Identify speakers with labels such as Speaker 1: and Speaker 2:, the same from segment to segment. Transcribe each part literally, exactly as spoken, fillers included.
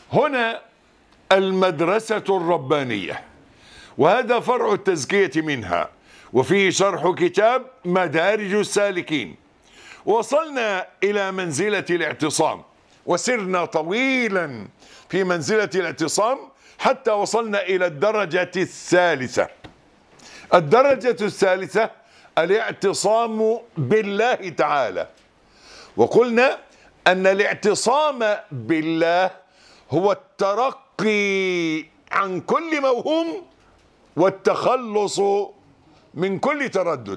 Speaker 1: هنا المدرسة الربانية، وهذا فرع التزكية منها، وفيه شرح كتاب مدارج السالكين. وصلنا إلى منزلة الاعتصام، وسرنا طويلا في منزلة الاعتصام حتى وصلنا إلى الدرجة الثالثة. الدرجة الثالثة الاعتصام بالله تعالى. وقلنا أن الاعتصام بالله هو الترقي عن كل موهوم والتخلص من كل تردد.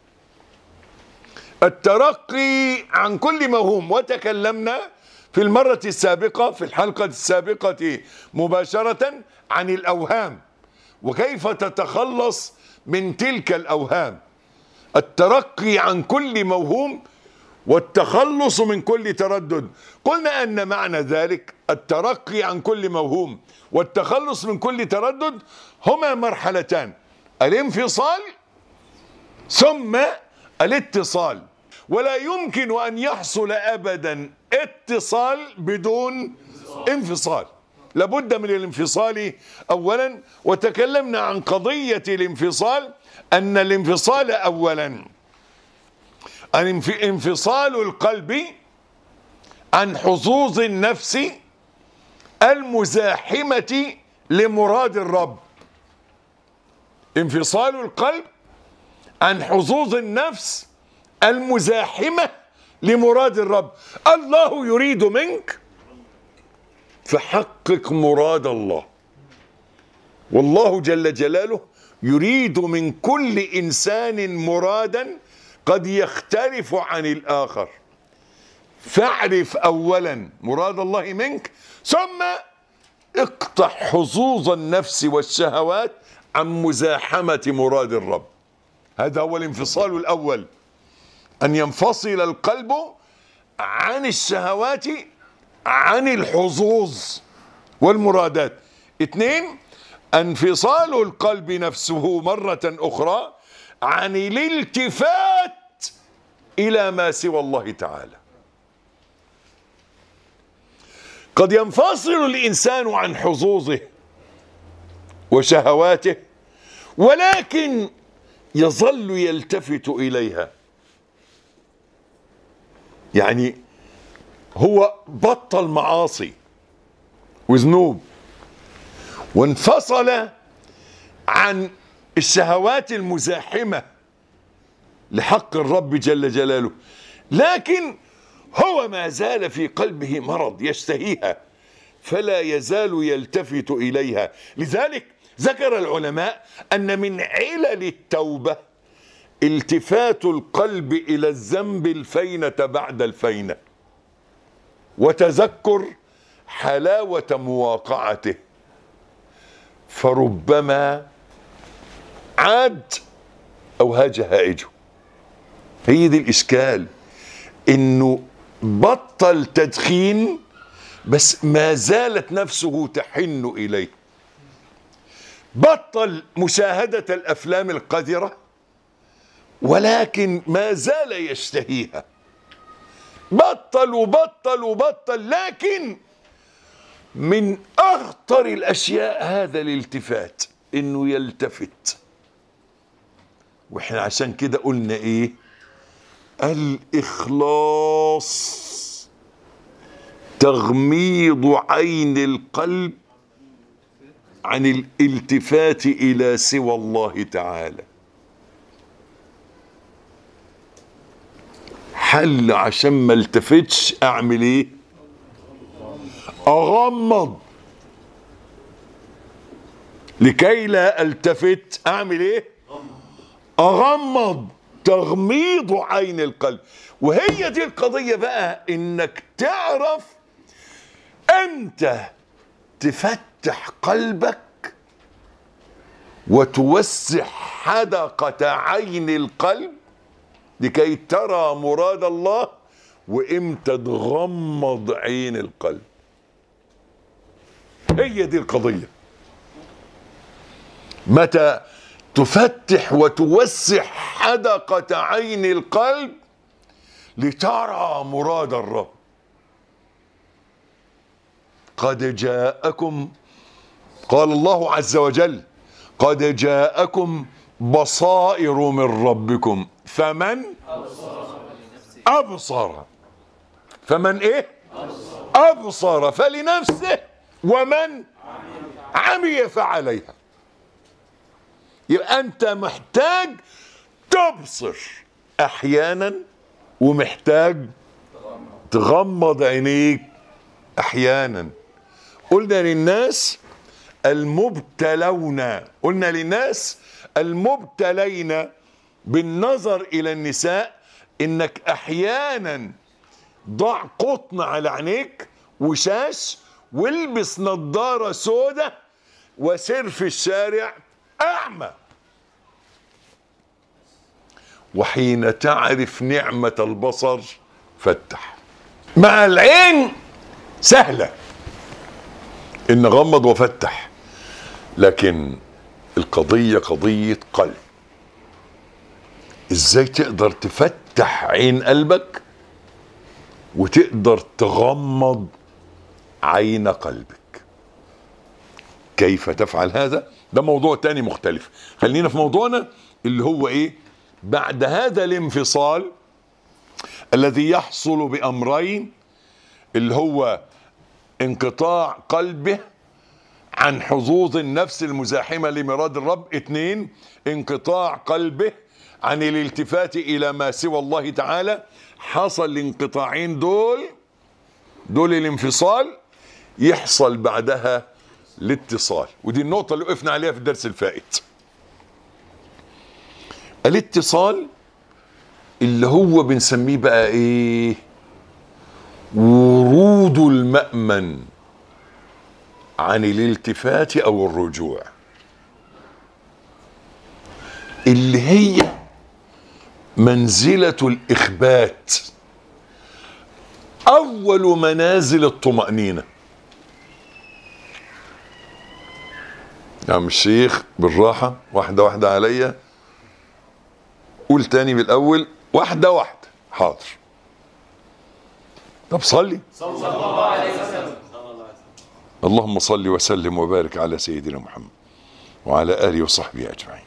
Speaker 1: الترقي عن كل موهوم، وتكلمنا في المرة السابقة في الحلقة السابقة مباشرة عن الأوهام وكيف تتخلص من تلك الأوهام. الترقي عن كل موهوم والتخلص من كل تردد. قلنا أن معنى ذلك الترقي عن كل موهوم والتخلص من كل تردد هما مرحلتان: الانفصال ثم الاتصال. ولا يمكن أن يحصل أبدا اتصال بدون انفصال، لابد من الانفصال أولا. وتكلمنا عن قضية الانفصال، أن الانفصال أولا انفصال القلب عن حظوظ النفس المزاحمة لمراد الرب. انفصال القلب عن حظوظ النفس المزاحمة لمراد الرب. الله يريد منك فحقق مراد الله، والله جل جلاله يريد من كل إنسان مرادا قد يختلف عن الآخر. فاعرف أولا مراد الله منك، ثم اقطع حظوظ النفس والشهوات عن مزاحمة مراد الرب. هذا هو الانفصال الأول، أن ينفصل القلب عن الشهوات عن الحظوظ والمرادات. اثنين، انفصال القلب نفسه مرة أخرى عن الالتفات إلى ما سوى الله تعالى. قد ينفصل الإنسان عن حظوظه وشهواته ولكن يظل يلتفت إليها. يعني هو بطل معاصي وذنوب وانفصل عن الشهوات المزاحمة لحق الرب جل جلاله، لكن هو ما زال في قلبه مرض يشتهيها فلا يزال يلتفت إليها. لذلك ذكر العلماء أن من علل التوبة التفات القلب إلى الذنب الفينة بعد الفينة، وتذكر حلاوة مواقعته، فربما عاد أو هاج هائجه. هي دي الإشكال، إنه بطل تدخين بس ما زالت نفسه تحن إليه، بطل مشاهدة الأفلام القذرة ولكن ما زال يشتهيها، بطل وبطل وبطل. لكن من أخطر الأشياء هذا الالتفات، إنه يلتفت. وإحنا عشان كده قلنا إيه؟ الإخلاص تغميض عين القلب عن الالتفات إلى سوى الله تعالى. حل عشان ما التفتش أعمل إيه؟ أغمض. لكي لا التفت أعمل إيه؟ أغمض. تغميض عين القلب. وهي دي القضية بقى، إنك تعرف أنت تفتح قلبك وتوسع حدقة عين القلب لكي ترى مراد الله، وإمتى تغمض عين القلب. هي دي القضية. متى تفتح وتوسع حدقة عين القلب لترى مراد الرب. قد جاءكم، قال الله عز وجل قد جاءكم بصائر من ربكم فمن أبصر، فمن ايه أبصر فلنفسه ومن عمي فعليها. يبقى انت محتاج تبصر احيانا ومحتاج تغمض عينيك احيانا. قلنا للناس المبتلون، قلنا للناس المبتلين بالنظر الى النساء انك احيانا ضع قطن على عينيك وشاش والبس نظارة سودة وسر في الشارع اعمى. وحين تعرف نعمة البصر فتح. مع العين سهلة ان غمض وفتح، لكن القضية قضية قلب. ازاي تقدر تفتح عين قلبك وتقدر تغمض عين قلبك؟ كيف تفعل هذا؟ ده موضوع تاني مختلف. خلينا في موضوعنا اللي هو ايه؟ بعد هذا الانفصال الذي يحصل بأمرين، اللي هو انقطاع قلبه عن حظوظ النفس المزاحمة لمراد الرب، اتنين انقطاع قلبه عن الالتفات الى ما سوى الله تعالى. حصل الانقطاعين دول دول الانفصال، يحصل بعدها الاتصال، ودي النقطة اللي وقفنا عليها في الدرس الفائت. الاتصال اللي هو بنسميه بقى ايه؟ ورود المأمن عن الالتفات او الرجوع، اللي هي منزلة الإخبات، أول منازل الطمأنينة. يا عم الشيخ بالراحة، واحدة واحدة عليا، قول تاني بالأول، واحدة واحدة. حاضر. طب صلي. صلى الله عليه وسلم. اللهم صل وسلم وبارك على سيدنا محمد وعلى آله وصحبه أجمعين.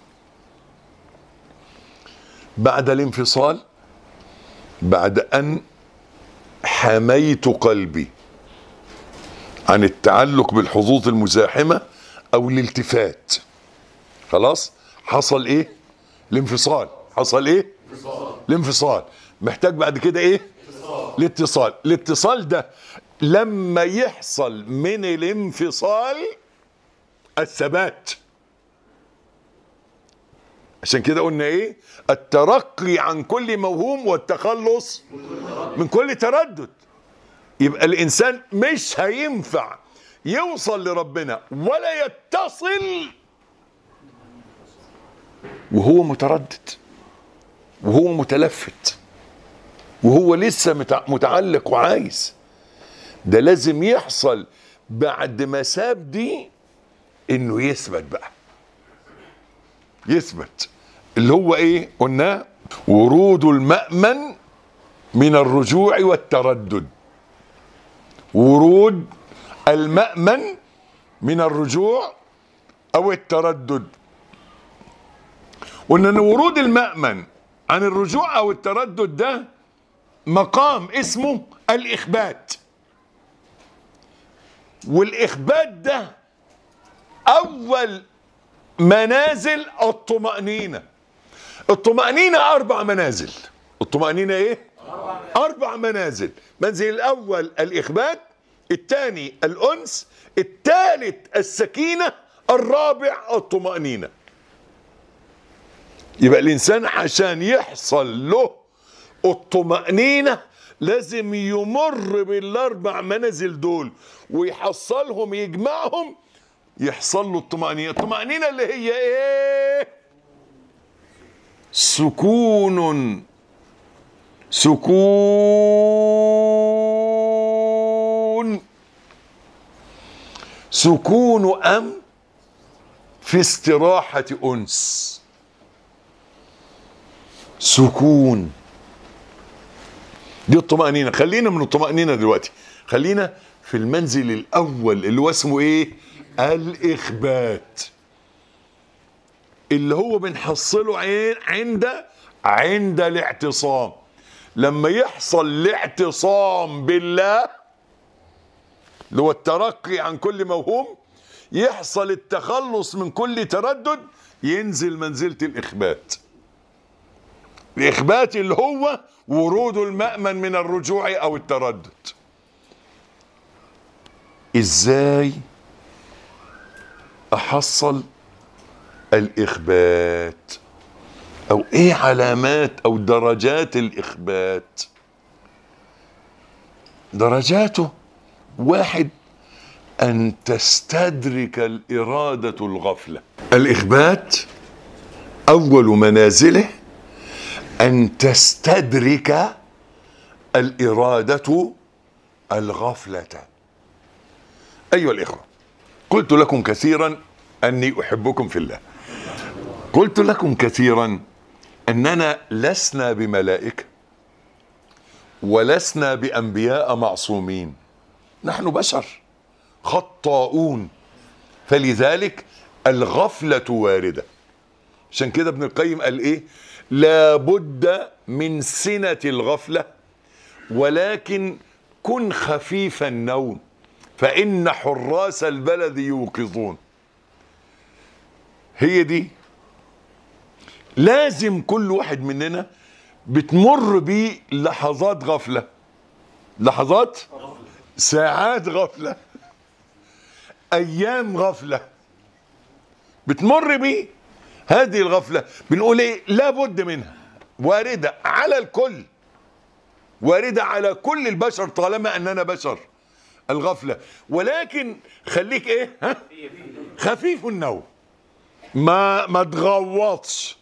Speaker 1: بعد الانفصال، بعد أن حميت قلبي عن التعلق بالحظوظ المزاحمة أو الالتفات، خلاص حصل إيه؟ الانفصال. حصل إيه؟ انفصال. الانفصال. محتاج بعد كده إيه؟ اتصال. الاتصال. الاتصال ده لما يحصل من الانفصال الثبات. عشان كده قلنا ايه؟ الترقي عن كل موهوم والتخلص من كل تردد. يبقى الانسان مش هينفع يوصل لربنا ولا يتصل وهو متردد وهو متلفت وهو لسه متعلق وعايز. ده لازم يحصل بعد ما ساب دي انه يثبت بقى، يثبت اللي هو ايه؟ قلنا ورود المأمن من الرجوع والتردد. ورود المأمن من الرجوع او التردد. قلنا ان ورود المأمن عن الرجوع او التردد ده مقام اسمه الإخبات. والإخبات ده أول منازل الطمأنينة. الطمأنينة أربع منازل. الطمأنينة إيه؟ أربع منازل. منزل الأول الإخبات، الثاني الأنس، الثالث السكينة، الرابع الطمأنينة. يبقى الإنسان عشان يحصل له الطمأنينة لازم يمر بالأربع منازل دول ويحصلهم، يجمعهم، يحصل له الطمأنينة. الطمأنينة اللي هي ايه؟ سكون. سكون سكون أم في استراحة أنس. سكون دي الطمأنينة. خلينا من الطمأنينة دلوقتي، خلينا في المنزل الاول اللي هو اسمه ايه؟ الاخبات، اللي هو بنحصله عين عند عند الاعتصام. لما يحصل الاعتصام بالله اللي هو الترقي عن كل موهوم، يحصل التخلص من كل تردد، ينزل منزلة الإخبات. الإخبات اللي هو ورود المأمن من الرجوع أو التردد. إزاي أحصل الإخبات؟ أو إيه علامات أو درجات الإخبات؟ درجاته: واحد، أن تستدرك الإرادة الغفلة. الإخبات أول منازله أن تستدرك الإرادة الغفلة. أيها الإخوة، قلت لكم كثيرا أني أحبكم في الله. قلت لكم كثيرا أننا لسنا بملائكة ولسنا بأنبياء معصومين، نحن بشر خطاؤون، فلذلك الغفلة واردة. عشان كده ابن القيم قال ايه؟ لا بد من سنة الغفلة، ولكن كن خفيف النوم فإن حراس البلد يوقظون. هي دي لازم كل واحد مننا بتمر بيه لحظات غفلة، لحظات، ساعات غفلة، أيام غفلة بتمر بيه. هذه الغفلة بنقول ايه؟ لابد منها، واردة على الكل، واردة على كل البشر طالما أننا بشر الغفلة. ولكن خليك ايه؟ ها؟ خفيف النوم، ما ما تغوطش،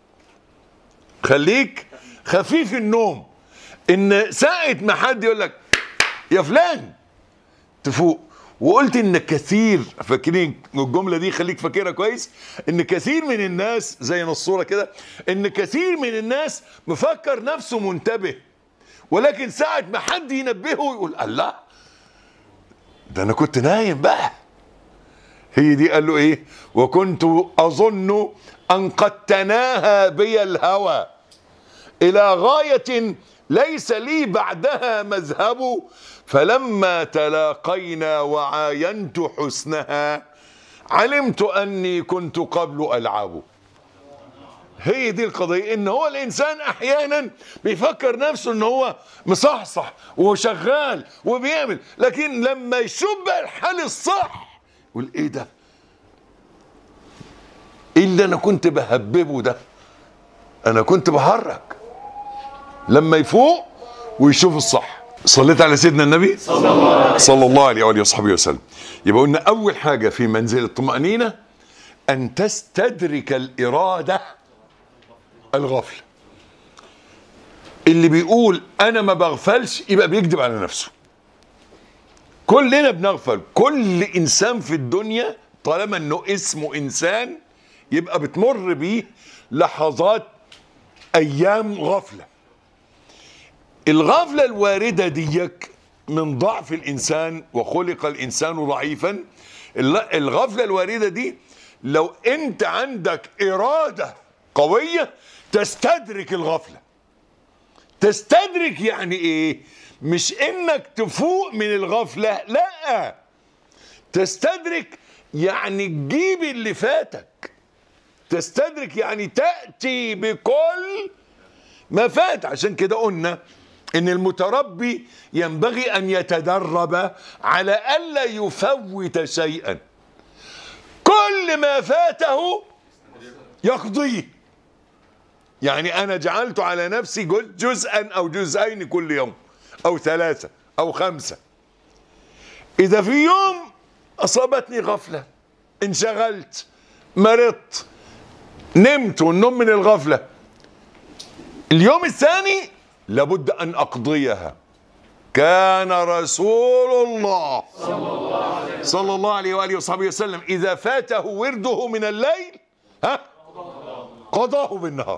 Speaker 1: خليك خفيف النوم. ان ساعة ما حد يقول لك يا فلان تفوق. وقلت ان كثير، فاكرين الجملة دي؟ خليك فاكرها كويس، ان كثير من الناس زي نصورة كده، ان كثير من الناس مفكر نفسه منتبه، ولكن ساعة ما حد ينبهه يقول الله ده انا كنت نايم بقى. هي دي قال له ايه؟ وكنت اظن ان قد تناهى بي الهوى الى غاية ليس لي بعدها مذهب، فلما تلاقينا وعاينت حسنها علمت اني كنت قبل العب. هي دي القضية، ان هو الانسان احيانا بيفكر نفسه ان هو مصحصح وشغال وبيعمل، لكن لما يشوف بقى الحال الصح يقول ايه ده؟ ايه اللي انا كنت بهببه ده؟ انا كنت بهرج. لما يفوق ويشوف الصح. صليت على سيدنا النبي صلى الله, صلى الله عليه وآله وصحبه وسلم. يبقى قلنا اول حاجة في منزل الطمأنينة ان تستدرك الإرادة الغفلة. اللي بيقول انا ما بغفلش يبقى بيكذب على نفسه. كلنا بنغفل، كل انسان في الدنيا طالما انه اسمه انسان يبقى بتمر بيه لحظات ايام غفلة. الغفلة الواردة ديك من ضعف الانسان، وخلق الانسان ضعيفا. الغفلة الواردة دي لو انت عندك ارادة قوية تستدرك الغفلة. تستدرك يعني ايه؟ مش انك تفوق من الغفلة، لا، تستدرك يعني تجيب اللي فاتك. تستدرك يعني تأتي بكل ما فات. عشان كده قلنا ان المتربي ينبغي ان يتدرب على الا يفوت شيئا، كل ما فاته يقضيه. يعني انا جعلت على نفسي جزءا او جزئين كل يوم، او ثلاثة او خمسة. اذا في يوم اصابتني غفلة، انشغلت، مرضت، نمت، والنوم من الغفلة، اليوم الثاني لابد ان اقضيها. كان رسول الله صلى الله عليه وآله وصحبه وسلم اذا فاته ورده من الليل ها قضاه بالنهار.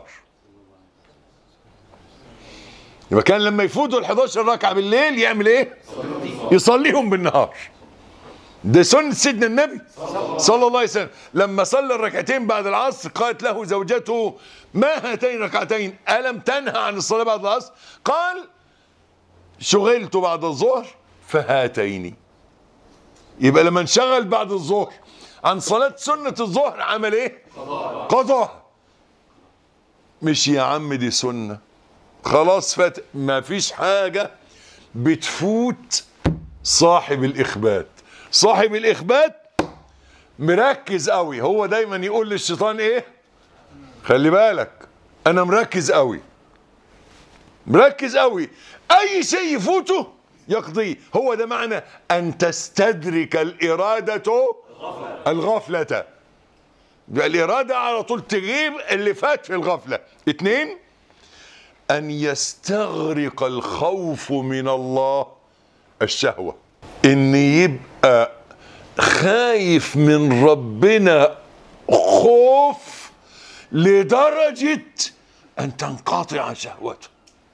Speaker 1: يبقى كان لما يفوتوا الحداشر ركعة بالليل يعمل ايه؟ يصليهم بالنهار. ده سنة سيدنا النبي صلى الله عليه وسلم. لما صلى الركعتين بعد العصر قالت له زوجته: ما هاتين ركعتين؟ ألم تنهى عن الصلاة بعد العصر؟ قال: شغلت بعد الظهر فهاتين. يبقى لما انشغل بعد الظهر عن صلاة سنة الظهر عمل ايه؟ قضاها. مش يا عم دي سنة خلاص فات. ما فيش حاجة بتفوت صاحب الإخبات. صاحب الإخبات مركز قوي. هو دايما يقول للشيطان ايه؟ خلي بالك انا مركز قوي، مركز قوي، اي شيء يفوته يقضيه. هو ده معنى ان تستدرك الإرادة الغفلة. الإرادة على طول تجيب اللي فات في الغفلة. اتنين، ان يستغرق الخوف من الله الشهوة. ان يبقى خايف من ربنا خوف لدرجة ان تنقطع شهوته.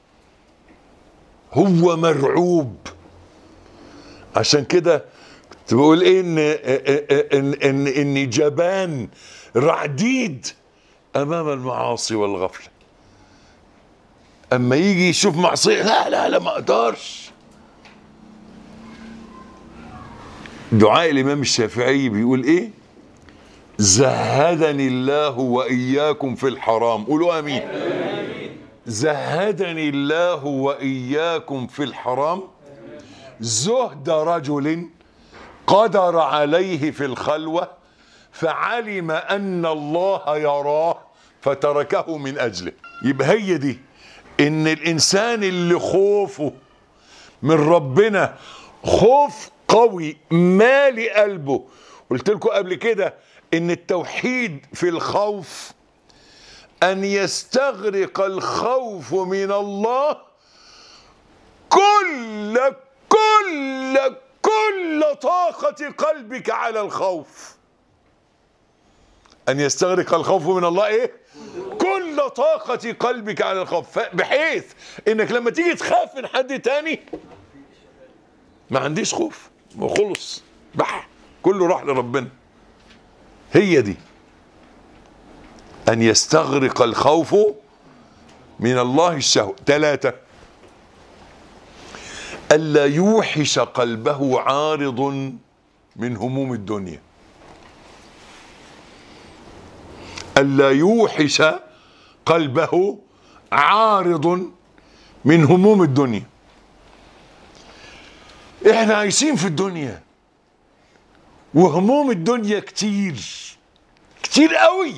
Speaker 1: هو مرعوب. عشان كده كنت بقول ايه؟ ان ان ان ان جبان رعديد امام المعاصي والغفلة. اما يجي يشوف معصية لا لا لا ما اقدرش. دعاء الامام الشافعي بيقول ايه؟ زهدني الله واياكم في الحرام. قولوا امين. زهدني الله واياكم في الحرام زهد رجل قدر عليه في الخلوة فعلم ان الله يراه فتركه من اجله. يبقى هي دي ان الانسان اللي خوفه من ربنا خوف قوي مالي قلبه. قلت لكم قبل كده ان التوحيد في الخوف ان يستغرق الخوف من الله كل كل كل طاقة قلبك على الخوف. ان يستغرق الخوف من الله ايه؟ كل طاقة قلبك على الخوف، بحيث انك لما تيجي تخاف من حد تاني ما عنديش خوف وخلص بح كله راح لربنا. هي دي ان يستغرق الخوف من الله الشهوة. ثلاثة، ألا يوحش قلبه عارض من هموم الدنيا. ألا يوحش قلبه عارض من هموم الدنيا. احنا عايشين في الدنيا وهموم الدنيا كتير كتير قوي.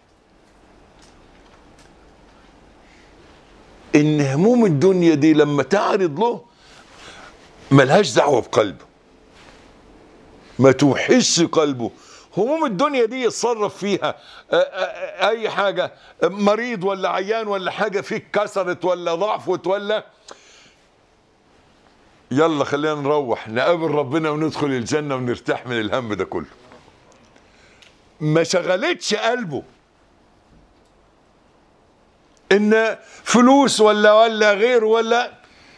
Speaker 1: ان هموم الدنيا دي لما تعرض له ملهاش دعوة بقلبه، ما توحش قلبه. هموم الدنيا دي يتصرف فيها اي حاجة، مريض ولا عيان ولا حاجة فيك كسرت ولا ضعفت ولا يلا خلينا نروح نقابل ربنا وندخل الجنة ونرتاح من الهم ده كله. ما شغلتش قلبه ان فلوس ولا ولا غير ولا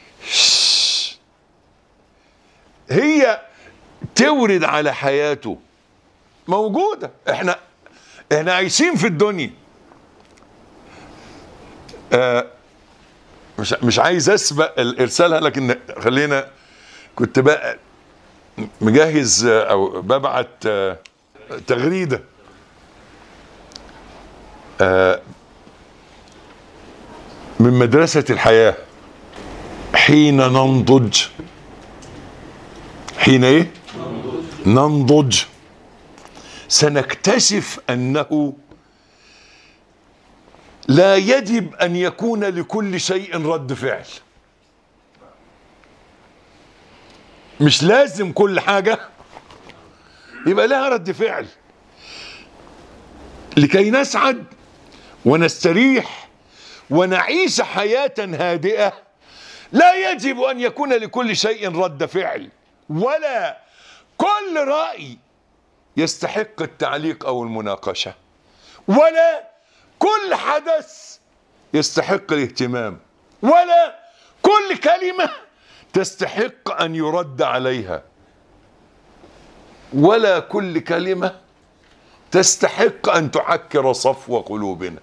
Speaker 1: هي تورد على حياته موجودة. احنا احنا عايشين في الدنيا. آه مش مش عايز اسبق ارسالها، لكن خلينا كنت بقى مجهز او ببعت آه تغريدة آه من مدرسة الحياة. حين ننضج، حين ايه؟ ننضج سنكتشف انه لا يجب ان يكون لكل شيء رد فعل. مش لازم كل حاجة يبقى لها رد فعل. لكي نسعد ونستريح ونعيش حياة هادئة لا يجب ان يكون لكل شيء رد فعل، ولا كل رأي يستحق التعليق او المناقشة، ولا كل حدث يستحق الاهتمام، ولا كل كلمة تستحق أن يرد عليها، ولا كل كلمة تستحق أن تعكر صفو قلوبنا.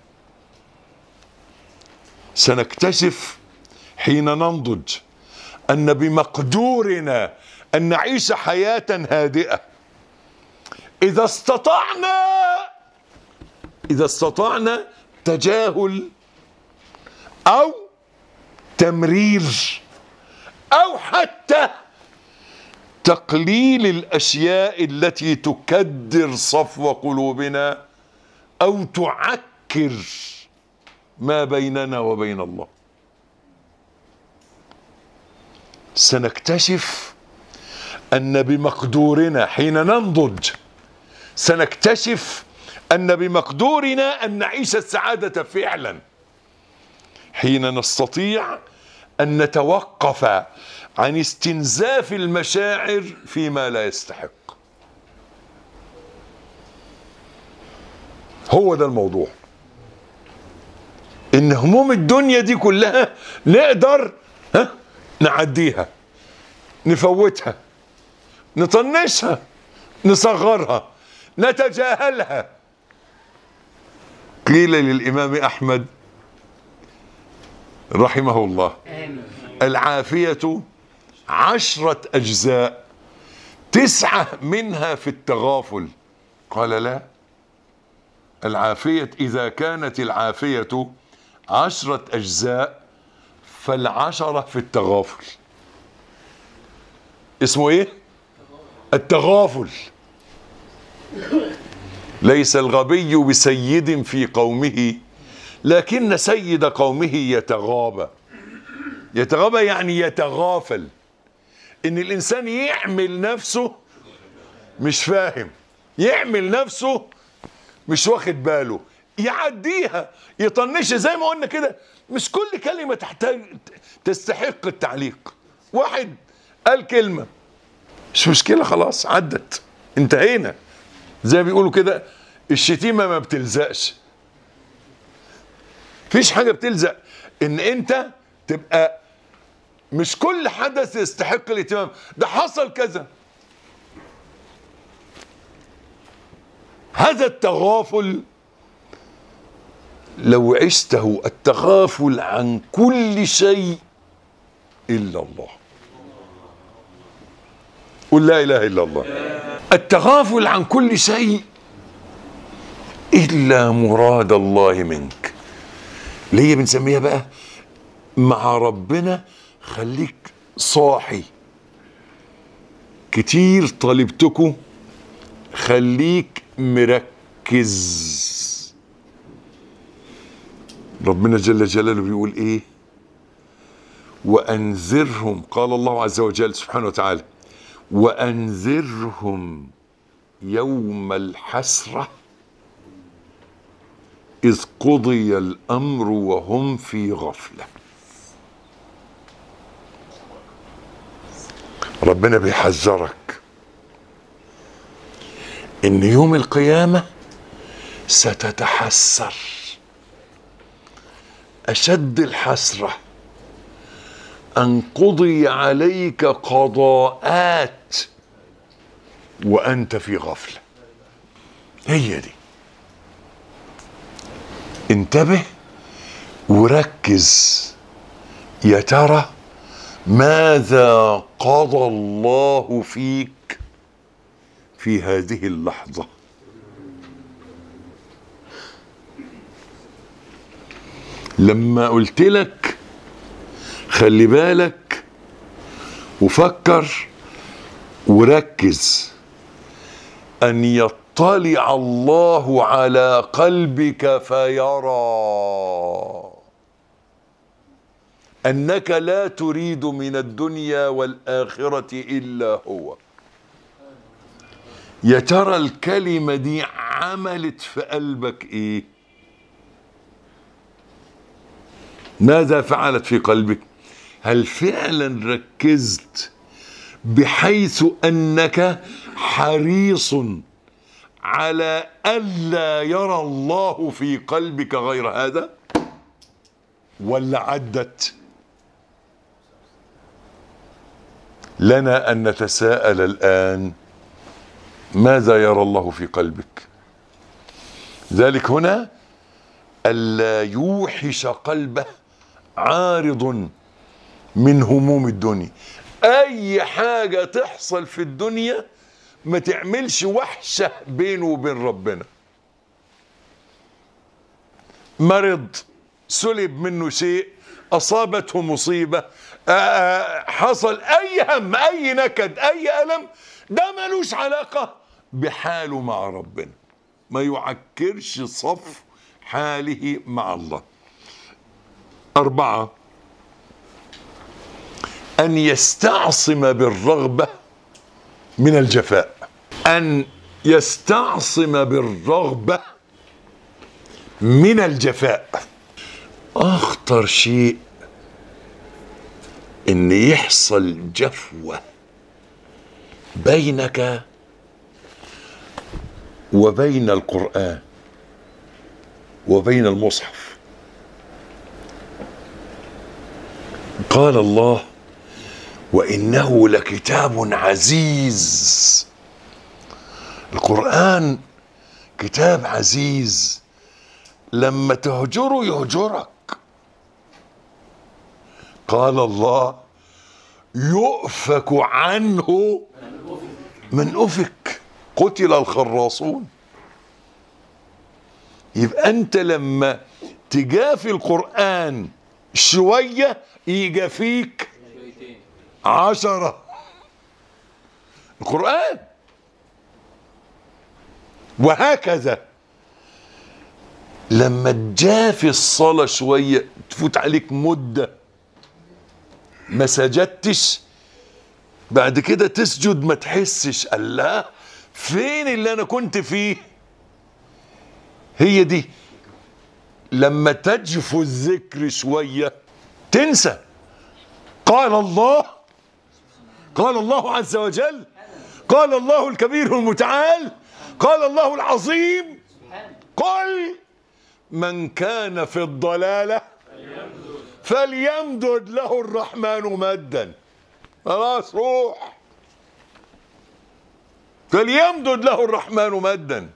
Speaker 1: سنكتشف حين ننضج أن بمقدورنا أن نعيش حياة هادئة إذا استطعنا إذا استطعنا تجاهل أو تمرير أو حتى تقليل الأشياء التي تكدر صفو قلوبنا أو تعكر ما بيننا وبين الله. سنكتشف أن بمقدورنا حين ننضج سنكتشف أن بمقدورنا أن نعيش السعادة فعلا حين نستطيع أن نتوقف عن استنزاف المشاعر فيما لا يستحق. هو ده الموضوع، إن هموم الدنيا دي كلها نقدر ها نعديها، نفوتها، نطنشها، نصغرها، نتجاهلها. قيل للإمام أحمد رحمه الله: العافية عشرة أجزاء، تسعة منها في التغافل. قال: لا، العافية إذا كانت العافية عشرة أجزاء فالعشرة في التغافل. اسمه إيه؟ التغافل. ليس الغبي بسيد في قومه، لكن سيد قومه يتغابى. يتغابى يعني يتغافل، ان الانسان يعمل نفسه مش فاهم، يعمل نفسه مش واخد باله، يعديها، يطنشها. زي ما قلنا كده، مش كل كلمة تحتاج تستحق التعليق. واحد قال كلمة مش مشكلة، خلاص عدت، انتهينا. زي ما بيقولوا كده، الشتيمة ما بتلزقش. فيش حاجة بتلزق ان انت تبقى مش كل حدث يستحق الاهتمام. ده حصل كذا. هذا التغافل لو عشته، التغافل عن كل شيء إلا الله. قل لا إله إلا الله. التغافل عن كل شيء إلا مراد الله منك. ليه بنسميها بقى مع ربنا خليك صاحي. كتير طالبتكم خليك مركز. ربنا جل جلاله بيقول ايه؟ وأنذرهم، قال الله عز وجل سبحانه وتعالى: وأنذرهم يوم الحسرة إذ قضي الأمر وهم في غفلة. ربنا بيحذرك إن يوم القيامة ستتحسر أشد الحسرة أن قضي عليك قضاءات وأنت في غفلة. هي دي. انتبه وركز، يا ترى ماذا قضى الله فيك في هذه اللحظة؟ لما قلت لك خلي بالك وفكر وركز أن يطلع الله على قلبك فيرى أنك لا تريد من الدنيا والآخرة إلا هو. يا ترى الكلمة دي عملت في قلبك إيه؟ ماذا فعلت في قلبك؟ هل فعلا ركزت بحيث أنك حريص على ألا يرى الله في قلبك غير هذا؟ ولا عدت؟ لنا أن نتساءل الآن: ماذا يرى الله في قلبك؟ ذلك هنا ألا يوحش قلبه عارض من هموم الدنيا. أي حاجة تحصل في الدنيا ما تعملش وحشة بينه وبين ربنا. مرض، سلب منه شيء، أصابته مصيبة، حصل أي هم، أي نكد، أي ألم، ده ملوش علاقة بحاله مع ربنا، ما يعكرش صف حاله مع الله. أربعة: أن يستعصم بالرغبة من الجفاء. أن يستعصم بالرغبة من الجفاء. أخطر شيء إن يحصل جفوة بينك وبين القرآن وبين المصحف. قال الله: وإنه لكتاب عزيز. القرآن كتاب عزيز، لما تهجره يهجرك. قال الله: يؤفك عنه من أفك، قتل الخراصون. يبقى أنت لما تجافي القرآن شوية يجافيك عشرة. القرآن. وهكذا لما تجافي الصلاة شوية تفوت عليك مدة ما سجدتش، بعد كده تسجد ما تحسش الله فين اللي انا كنت فيه. هي دي لما تجفو الذكر شوية تنسى. قال الله، قال الله عز وجل، قال الله الكبير المتعال، قال الله العظيم. قل من كان في الضلالة فليمدد له الرحمن مدا. خلاص روح. فليمدد له الرحمن مدا.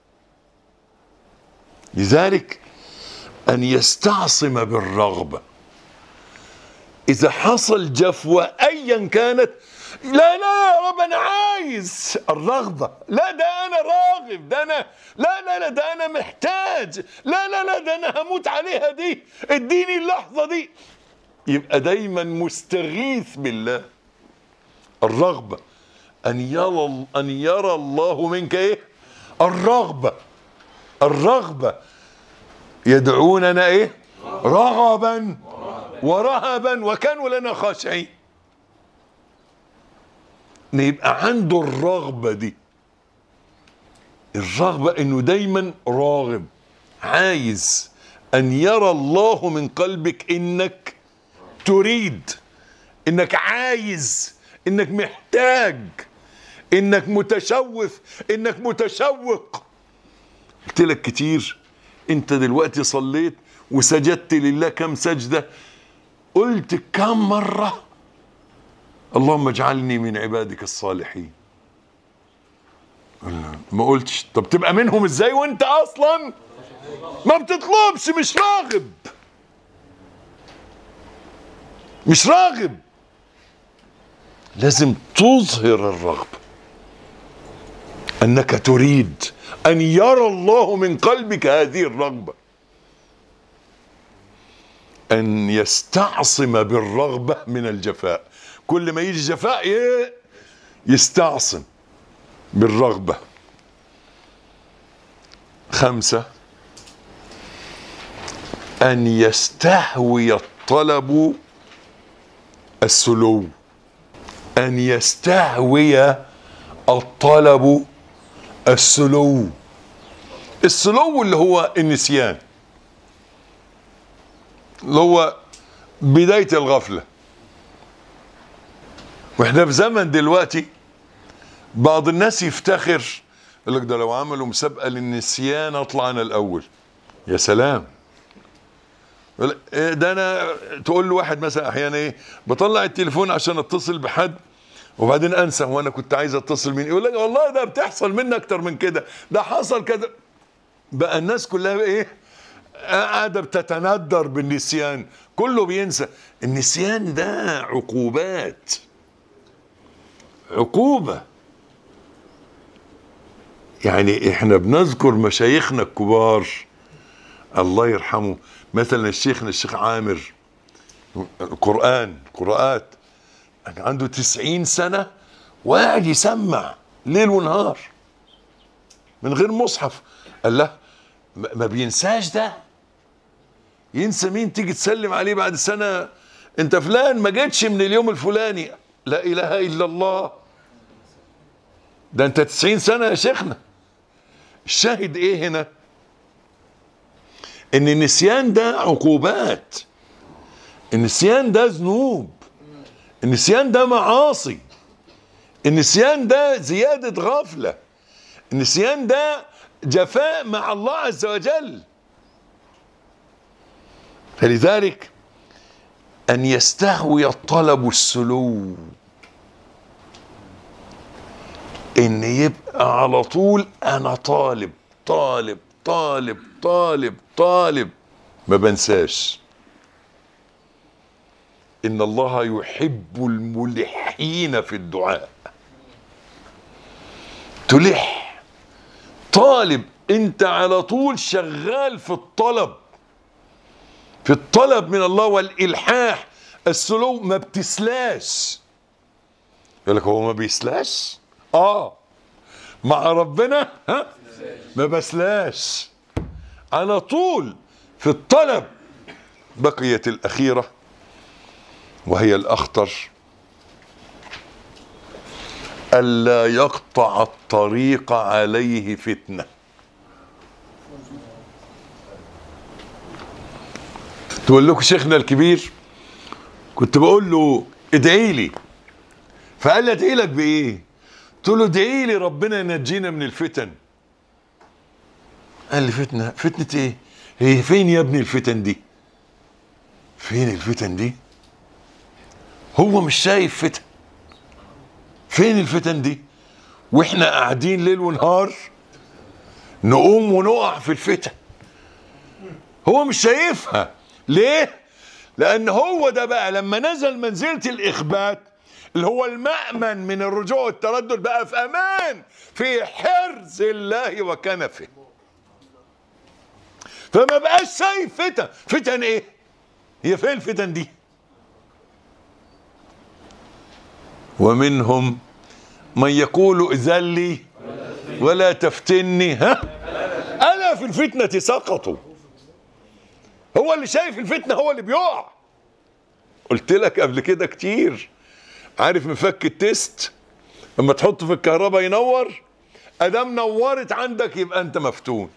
Speaker 1: لذلك أن يستعصم بالرغبة. إذا حصل جفوة أيا كانت، لا لا يا رب أنا عايز الرغبة، لا ده أنا راغب، ده أنا لا لا لا ده أنا محتاج، لا لا لا ده أنا هموت عليها دي، اديني اللحظة دي. يبقى دايما مستغيث بالله. الرغبة أن يرى أن يرى الله منك إيه؟ الرغبة. الرغبة يدعوننا إيه؟ رغبا ورهبا وكانوا لنا خاشعين. يبقى عنده الرغبة دي. الرغبة انه دايما راغب، عايز ان يرى الله من قلبك انك تريد، انك عايز، انك محتاج، انك متشوف، انك متشوق. قلت لك كتير، انت دلوقتي صليت وسجدت لله كم سجدة؟ قلت كم مرة اللهم اجعلني من عبادك الصالحين؟ ما قلتش. طب تبقى منهم ازاي وانت اصلا ما بتطلبش؟ مش راغب، مش راغب. لازم تظهر الرغبة، انك تريد ان يرى الله من قلبك هذه الرغبة. ان يستعصم بالرغبة من الجفاء. كل ما يجي جفاء يستعصم بالرغبة. خمسة: أن يستهوي الطلب السلو. أن يستهوي الطلب السلو. السلو اللي هو النسيان، اللي هو بداية الغفلة. واحنا في زمن دلوقتي بعض الناس يفتخر، يقول لك ده لو عملوا مسابقة للنسيان اطلع انا الاول. يا سلام. ده انا تقول له واحد مثلا احيانا ايه، بطلع التليفون عشان اتصل بحد وبعدين انسى وانا كنت عايز اتصل مين، يقول لك والله ده بتحصل مني اكتر من كده، ده حصل كذا. بقى الناس كلها ايه؟ قاعده بتتندر بالنسيان، كله بينسى. النسيان ده عقوبات، عقوبه. يعني احنا بنذكر مشايخنا الكبار الله يرحمه، مثلا الشيخنا الشيخ عامر، قرآن قراءات، عنده تسعين سنة وقاعد يسمع ليل ونهار من غير مصحف. قال له ما بينساش ده، ينسى مين؟ تيجي تسلم عليه بعد سنة، انت فلان ما جيتش من اليوم الفلاني، لا اله الا الله، ده انت تسعين سنة يا شيخنا. الشاهد ايه هنا؟ ان النسيان ده عقوبات، النسيان ده ذنوب، النسيان ده معاصي، النسيان ده زيادة غفلة، النسيان ده جفاء مع الله عز وجل. فلذلك أن يستهوي الطلب السلو، إن يبقى على طول أنا طالب طالب طالب طالب طالب، ما بنساش. إن الله يحب الملحين في الدعاء. تلح، طالب، انت على طول شغال في الطلب، في الطلب من الله والإلحاح. السلو ما بتسلاش. يقول لك هو ما بيسلاش؟ اه مع ربنا ها ما بسلاش، على طول في الطلب. بقيت الأخيرة وهي الأخطر، ألا يقطع الطريق عليه فتنة. تقول لكم شيخنا الكبير كنت بقول له ادعي لي، فقال لي ادعي لك بايه؟ قلت له ادعي لي ربنا ينجينا من الفتن. قال لي فتنه؟ فتنه ايه؟ هي فين يا ابني الفتن دي؟ فين الفتن دي؟ هو مش شايف فتن؟ فين الفتن دي؟ واحنا قاعدين ليل ونهار نقوم ونقع في الفتن، هو مش شايفها. ليه؟ لأن هو ده بقى لما نزل منزلة الإخبات اللي هو المأمن من الرجوع والتردد، بقى في أمان في حرز الله وكنفه، فما بقاش شايف فتن. فتن إيه؟ هي فين الفتن دي؟ ومنهم من يقول إذن لي ولا تفتني، ها ألا في الفتنة سقطوا. هو اللي شايف الفتنة هو اللي بيقع. قلت لك قبل كده كتير، عارف مفك التست لما تحطه في الكهرباء ينور؟ ادام نورت عندك يبقى انت مفتون.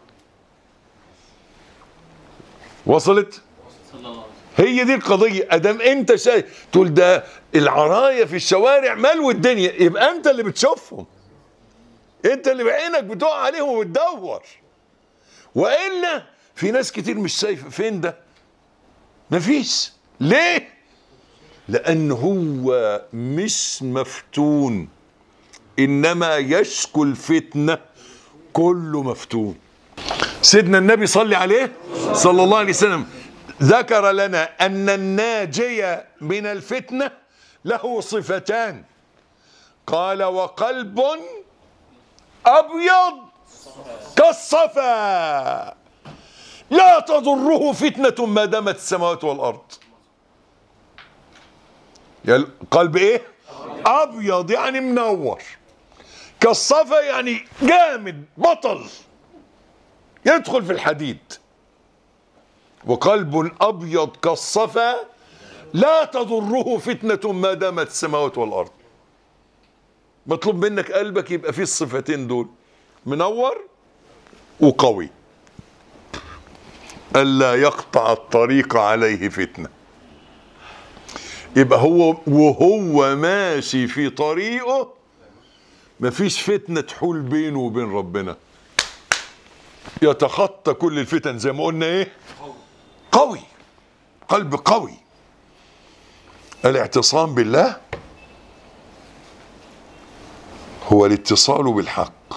Speaker 1: وصلت؟ هي دي القضية. ادام انت شايف، تقول ده العراية في الشوارع ملو الدنيا، يبقى انت اللي بتشوفهم، انت اللي بعينك بتقع عليهم وبتدور. والا في ناس كتير مش شايفه. فين ده؟ مفيش. ليه؟ لأن هو مش مفتون، إنما يشكو الفتنة كله مفتون. سيدنا النبي صلى عليه صلى الله عليه وسلم ذكر لنا أن الناجي من الفتنة له صفتان، قال وقلب أبيض كالصفا لا تضره فتنة ما دامت السماوات والأرض. يعني قلب ايه؟ ابيض يعني منور، كالصفا يعني جامد بطل يدخل في الحديد. وقلب ابيض كالصفا لا تضره فتنة ما دامت السماوات والارض. مطلوب منك قلبك يبقى فيه الصفتين دول، منور وقوي. ألا يقطع الطريق عليه فتنة. يبقى هو وهو ماشي في طريقه مفيش فتنة تحول بينه وبين ربنا، يتخطى كل الفتن زي ما قلنا ايه؟ قوي، قلب قوي. الاعتصام بالله هو الاتصال بالحق.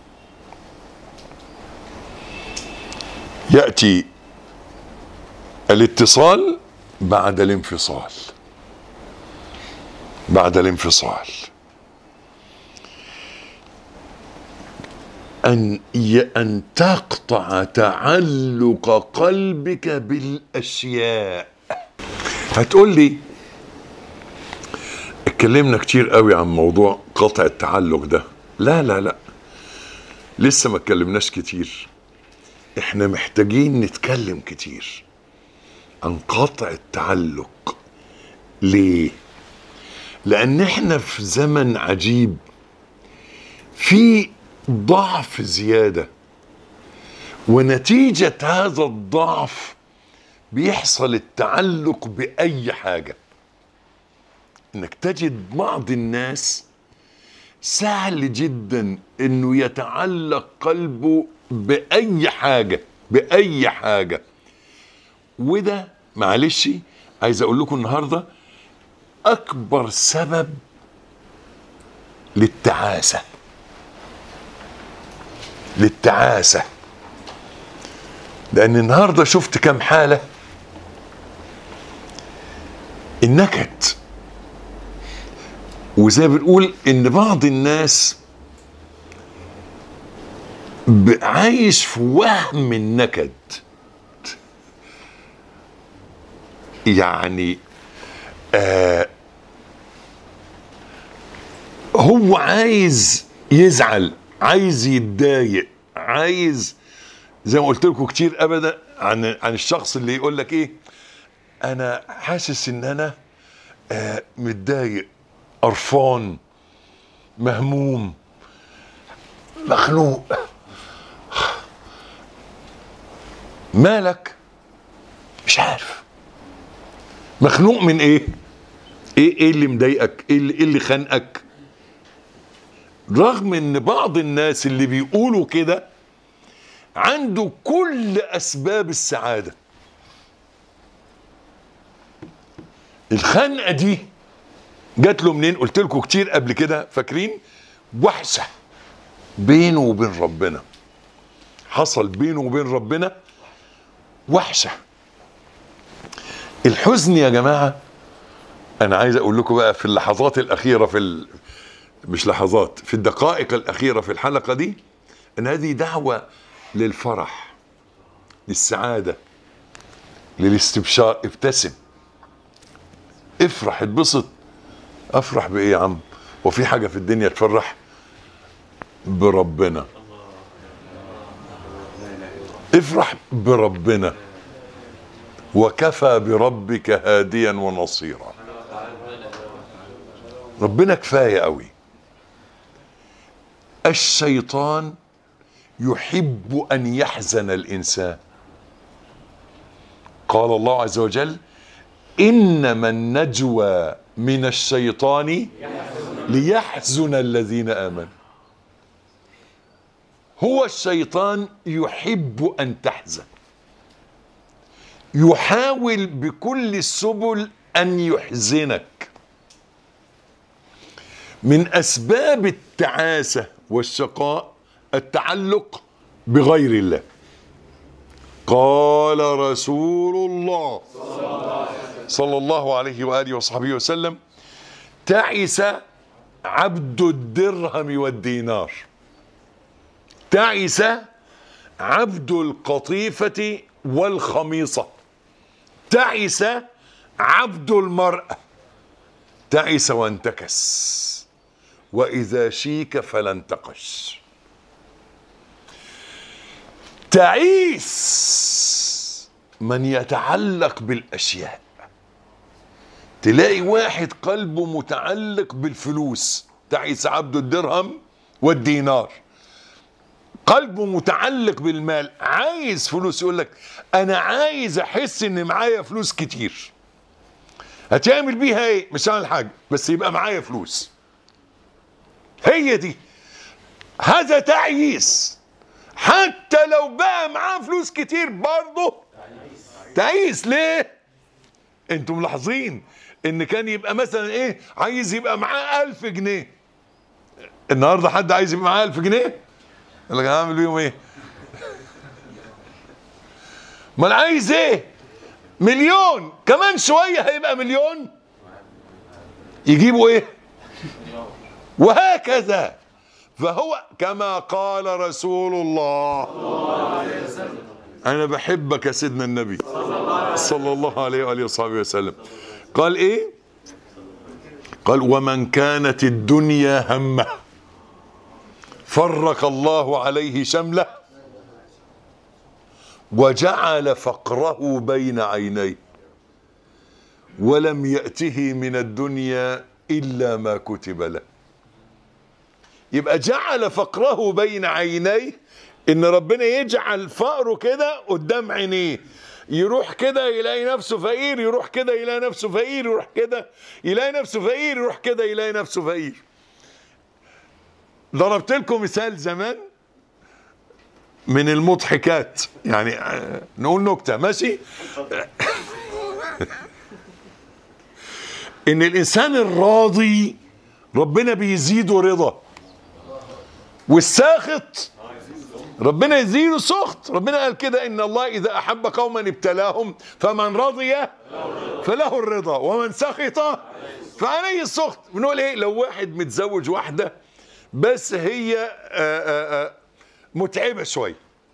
Speaker 1: يأتي الاتصال بعد الانفصال. بعد الانفصال أن أن تقطع تعلق قلبك بالأشياء. هتقول لي اتكلمنا كتير قوي عن موضوع قطع التعلق ده. لا لا لا، لسه ما اتكلمناش كتير. احنا محتاجين نتكلم كتير عن قطع التعلق. ليه؟ لأن احنا في زمن عجيب، في ضعف زيادة، ونتيجة هذا الضعف بيحصل التعلق بأي حاجة. انك تجد بعض الناس سهل جدا انه يتعلق قلبه بأي حاجة بأي حاجة. وده معلش عايز اقول لكم النهاردة اكبر سبب للتعاسة. للتعاسة لان النهاردة شفت كم حالة النكد. وزي ما بنقول ان بعض الناس عايش في وهم النكد. يعني آه هو عايز يزعل، عايز يتضايق، عايز زي ما قلت لكم كتير ابدا عن عن الشخص اللي يقول لك ايه، انا حاسس ان انا آه متضايق، قرفان، مهموم، مخنوق. مالك؟ مش عارف. مخنوق من ايه؟ ايه ايه اللي مضايقك؟ ايه اللي, إيه اللي خانقك؟ رغم ان بعض الناس اللي بيقولوا كده عنده كل اسباب السعادة. الخنقة دي جات له منين؟ قلت لكم كتير قبل كده، فاكرين؟ وحشة بينه وبين ربنا. حصل بينه وبين ربنا وحشة. الحزن يا جماعة، انا عايز اقول لكم بقى في اللحظات الاخيرة، في ال... مش لحظات، في الدقائق الاخيرة في الحلقة دي، ان هذه دعوة للفرح، للسعادة، للاستبشار. ابتسم، افرح، اتبسط. افرح بايه يا عم؟ وفي حاجة في الدنيا تفرح؟ بربنا. افرح بربنا، وكفى بربك هاديا ونصيرا. ربنا كفاية قوي. الشيطان يحب أن يحزن الإنسان. قال الله عز وجل: إنما النجوى من الشيطان ليحزن الذين آمنوا. هو الشيطان يحب أن تحزن، يحاول بكل السبل أن يحزنك. من أسباب التعاسة والشقاء التعلق بغير الله. قال رسول الله صلى الله عليه وآله وصحبه وسلم: تعس عبد الدرهم والدينار، تعس عبد القطيفة والخميصة، تعس عبد المرأة، تعس وانتكس، وإذا شيك فلا انتقش. تعيس من يتعلق بالأشياء. تلاقي واحد قلبه متعلق بالفلوس، تعيس عبد الدرهم والدينار. قلبه متعلق بالمال، عايز فلوس. يقول لك انا عايز احس ان معايا فلوس كتير. هتعمل بيها ايه؟ مش هعمل حاجه، بس يبقى معايا فلوس. هي دي، هذا تعيس. حتى لو بقى معاه فلوس كتير برضه تعيس. ليه؟ انتم ملاحظين ان كان يبقى مثلا ايه، عايز يبقى معاه ألف جنيه، النهارده حد عايز يبقى معاه ألف جنيه؟ يقول لك هعمل بيهم ايه؟ ما انا عايز ايه؟ مليون، كمان شويه هيبقى مليون، يجيبوا ايه؟ وهكذا. فهو كما قال رسول الله، انا بحبك يا سيدنا النبي صلى الله عليه واله وصحبه وسلم. قال ايه؟ قال ومن كانت الدنيا همه فرق الله عليه شمله وجعل فقره بين عينيه ولم يأته من الدنيا إلا ما كتب له. يبقى جعل فقره بين عينيه، إن ربنا يجعل فقره كده قدام عينيه، يروح كده يلاقي نفسه فقير، يروح كده يلاقي نفسه فقير، يروح كده يلاقي نفسه فقير، يروح كده يلاقي نفسه فقير. ضربت لكم مثال زمان من المضحكات، يعني نقول نكتة ماشي. ان الانسان الراضي ربنا بيزيده رضا، والساخط ربنا يزيده سخط. ربنا قال كده ان الله اذا احب قوما ابتلاهم فمن رضي فله الرضا ومن سخط فعليه السخط. بنقول ايه؟ لو واحد متزوج واحدة بس هي آآ آآ متعبة شوية،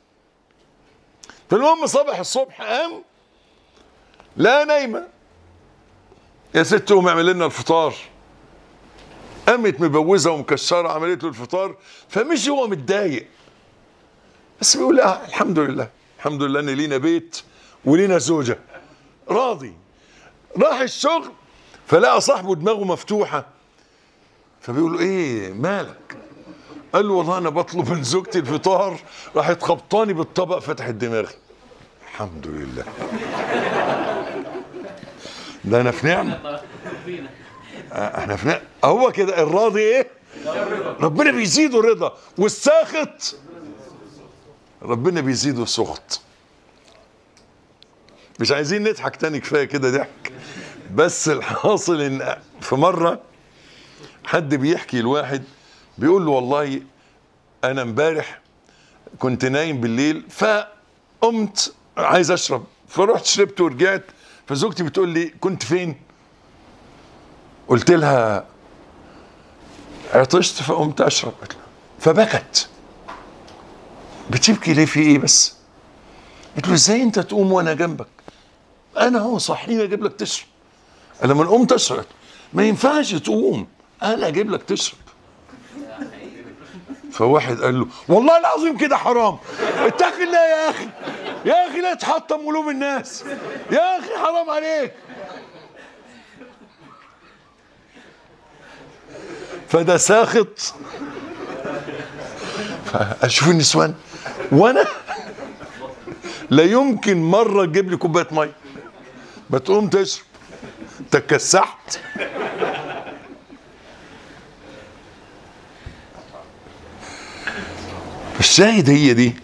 Speaker 1: فالمهم صبح الصبح قام لا نايمة، يا ست قوم اعمل لنا الفطار. قامت مبوزة ومكشرة عملت له الفطار، فمشي هو متضايق بس بيقول لا الحمد لله، الحمد لله ان لينا بيت ولينا زوجة، راضي. راح الشغل فلقى صاحبه دماغه مفتوحة، فبيقول له ايه مالك؟ قال له والله انا بطلب من زوجتي الفطار راحت خبطاني بالطبق فتحت دماغي. الحمد لله، ده انا في نعمه، احنا في نعمه. هو كده الراضي ايه؟ ربنا بيزيده رضا، والساخط ربنا بيزيده سخط. مش عايزين نضحك تاني، كفايه كده ضحك. بس الحاصل ان في مره حد بيحكي لواحد بيقول له والله انا امبارح كنت نايم بالليل فقمت عايز اشرب، فرحت شربت ورجعت، فزوجتي بتقول لي كنت فين؟ قلت لها عطشت فقمت اشرب، فبكت. بتبكي ليه؟ في ايه بس؟ قلت له ازاي انت تقوم وانا جنبك؟ انا هو صحيني اجيب لك تشرب. لما قمت اشرب ما ينفعش تقوم، انا اجيب لك تشرب. فواحد قال له والله العظيم كده حرام، اتق الله يا اخي، يا اخي لا تحطم قلوب الناس، يا اخي حرام عليك. فده ساخط. اشوف النسوان وانا لا يمكن مره تجيب لي كوبايه ميه، ما تقوم تشرب، تكسحت. الشاهد هي دي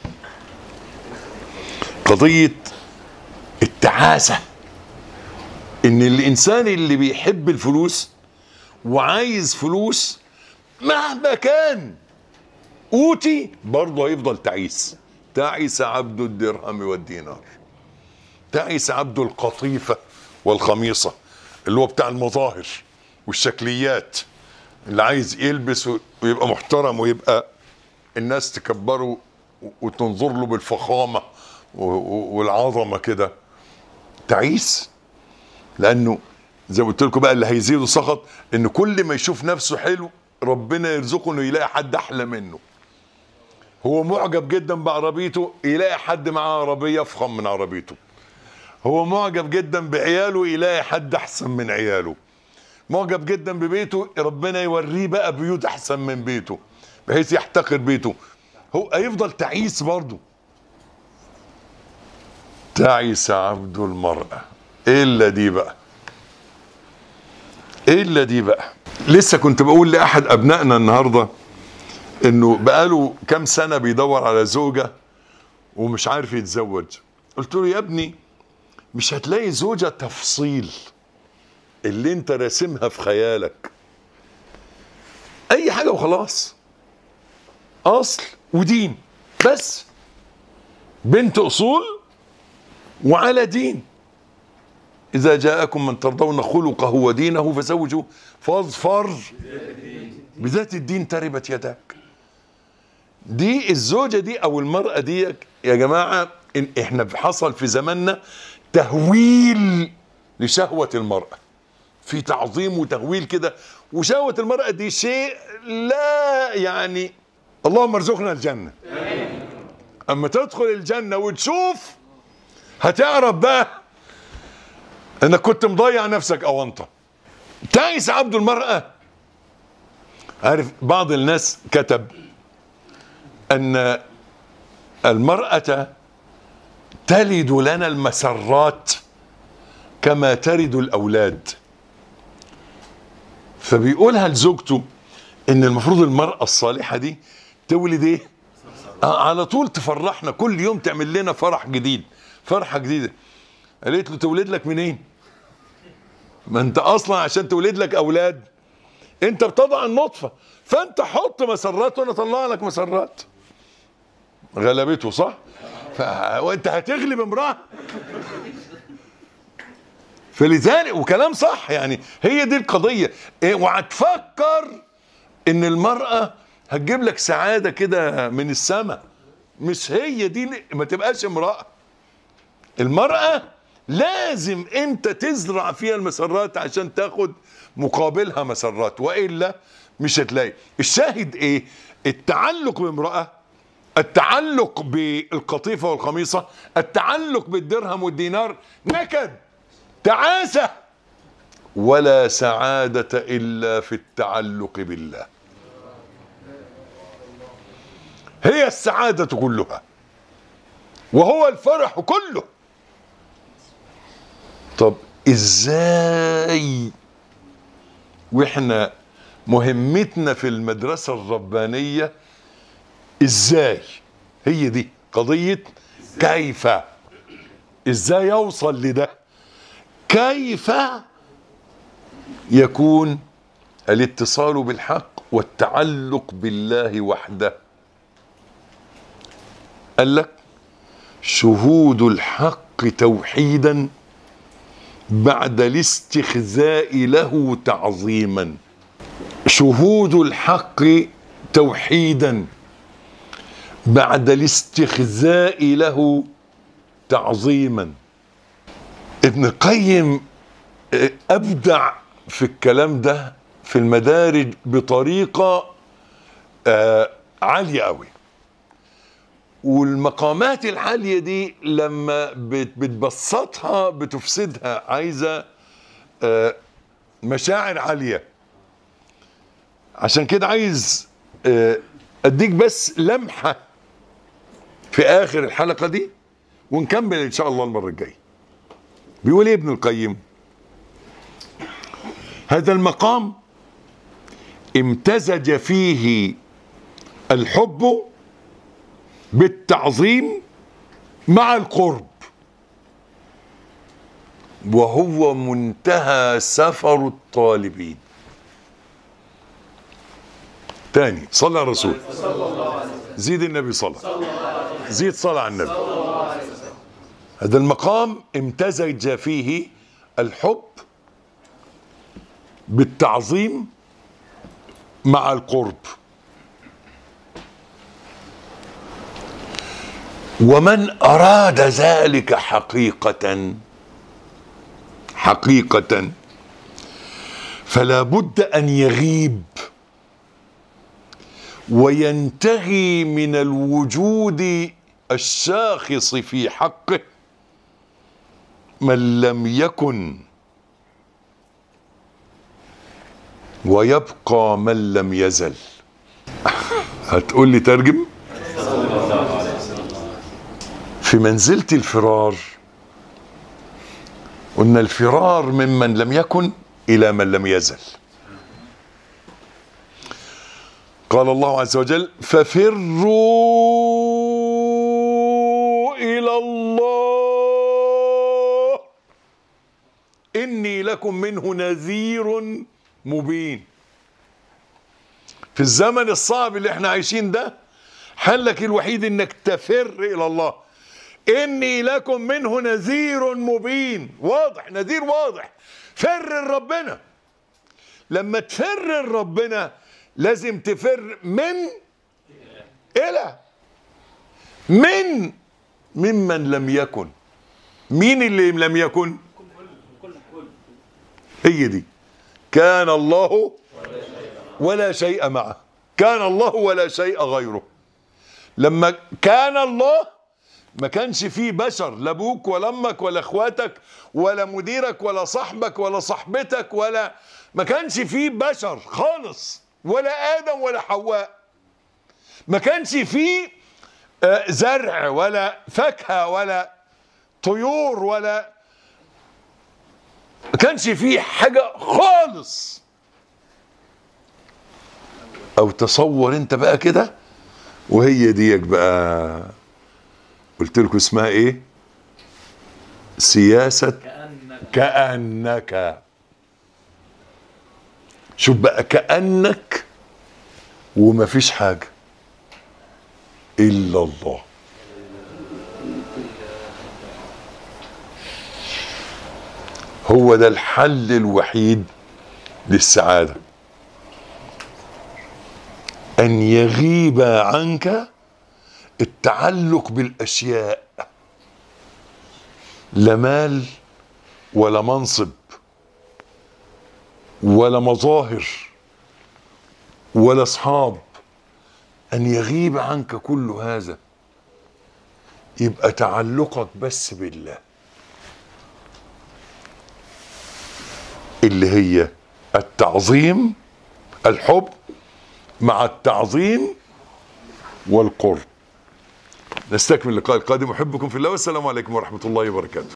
Speaker 1: قضية التعاسة، ان الانسان اللي بيحب الفلوس وعايز فلوس مهما كان اوتي برضه هيفضل تعيس. تعيس عبد الدرهم والدينار، تعيس عبد القطيفة والخميصة، اللي هو بتاع المظاهر والشكليات، اللي عايز يلبس ويبقى محترم ويبقى الناس تكبره وتنظر له بالفخامة والعظمة كده. تعيس. لأنه زي ما قلت لكم بقى اللي هيزيده سخط، إن كل ما يشوف نفسه حلو ربنا يرزقه إنه يلاقي حد أحلى منه. هو معجب جدا بعربيته يلاقي حد معاه عربية أفخم من عربيته. هو معجب جدا بعياله يلاقي حد أحسن من عياله. معجب جدا ببيته ربنا يوريه بقى بيوت أحسن من بيته بحيث يحتقر بيته. هو هيفضل تعيس برضه. تعيس عبد المرأة إلا دي بقى، إلا دي بقى. لسه كنت بقول لأحد أبنائنا النهاردة إنه بقاله كام سنة بيدور على زوجة ومش عارف يتزوج. قلت له يا ابني مش هتلاقي زوجة تفصيل اللي انت راسمها في خيالك، أي حاجة وخلاص. اصل ودين بس، بنت اصول وعلى دين. اذا جاءكم من ترضون خلقه ودينه فزوجوه، فاظفر بذات الدين تربت يداك. دي الزوجة دي او المرأة دي يا جماعة، إن احنا حصل في زماننا تهويل لشهوة المرأة، في تعظيم وتهويل كده. وشهوة المرأة دي شيء لا يعني، اللهم ارزقنا الجنة. اما تدخل الجنة وتشوف هتعرف بقى انك كنت مضيع نفسك او انت تعيس عبد المرأة. عارف بعض الناس كتب ان المرأة تلد لنا المسرات كما تلد الاولاد، فبيقولها لزوجته ان المفروض المرأة الصالحة دي تولد ايه؟ آه على طول تفرحنا، كل يوم تعمل لنا فرح جديد، فرحة جديدة. قالت له تولد لك منين؟ ما انت اصلا عشان تولد لك اولاد انت بتضع النطفة، فانت حط مسرات وانا اطلع لك مسرات. غلبته صح؟ ف... وانت هتغلب امرأة. فلذلك وكلام صح يعني، هي دي القضية. إيه وهتفكر ان المرأة هتجيب لك سعادة كده من السماء، مش هي دي. ما تبقاش امرأة. المرأة لازم انت تزرع فيها المسرات عشان تاخد مقابلها مسرات، وإلا مش هتلاقي. الشاهد ايه؟ التعلق بامرأة، التعلق بالقطيفة والقميصة، التعلق بالدرهم والدينار نكد، تعاسة، ولا سعادة إلا في التعلق بالله. هي السعادة كلها وهو الفرح كله. طب ازاي واحنا مهمتنا في المدرسة الربانية ازاي؟ هي دي قضية كيف. ازاي يوصل لده؟ كيف يكون الاتصال بالحق والتعلق بالله وحده؟ قال لك شهود الحق توحيدا بعد الاستخزاء له تعظيما. شهود الحق توحيدا بعد الاستخزاء له تعظيما. ابن القيم ابدع في الكلام ده في المدارج بطريقة آه عالية قوي. والمقامات العالية دي لما بتبسطها بتفسدها، عايزة آه مشاعر عالية. عشان كده عايز آه اديك بس لمحة في اخر الحلقة دي ونكمل ان شاء الله المرة الجاية. بيقول ايه ابن القيم؟ هذا المقام امتزج فيه الحب بالتعظيم مع القرب، وهو منتهى سفر الطالبين. تاني صلى على الرسول، زيد النبي صلى، زيد صلى على النبي. هذا المقام امتزج فيه الحب بالتعظيم مع القرب، ومن أراد ذلك حقيقة حقيقة فلا بد أن يغيب وينتهي من الوجود الشاخص في حقه من لم يكن، ويبقى من لم يزل. هتقول لي ترجم؟ في منزلة الفرار قلنا الفرار ممن لم يكن إلى من لم يزل. قال الله عز وجل ففروا إلى الله إني لكم منه نذير مبين. في الزمن الصعب اللي احنا عايشين ده حلك الوحيد انك تفر الى الله. اني لكم منه نذير مبين، واضح، نذير واضح. فر لربنا. لما تفر لربنا لازم تفر من الى من ممن لم يكن. مين اللي لم يكن؟ هي دي. كان الله ولا شيء معه، كان الله ولا شيء غيره. لما كان الله ما كانش فيه بشر، لا ابوك ولا امك ولا اخواتك ولا مديرك ولا صاحبك ولا صاحبتك، ولا ما كانش فيه بشر خالص، ولا ادم ولا حواء. ما كانش فيه زرع ولا فاكهه ولا طيور، ولا ما كانش فيه حاجه خالص. او تصور انت بقى كده، وهي ديك بقى قلت لكم اسمها ايه؟ سياسة كأنك, كأنك. شوف بقى، كأنك وما فيش حاجة إلا الله. هو ده الحل الوحيد للسعادة، أن يغيب عنك التعلق بالأشياء، لا مال ولا منصب ولا مظاهر ولا أصحاب. أن يغيب عنك كل هذا، يبقى تعلقك بس بالله، اللي هي التعظيم، الحب مع التعظيم والقرب. نستكمل اللقاء القادم. أحبكم في الله، والسلام عليكم ورحمة الله وبركاته.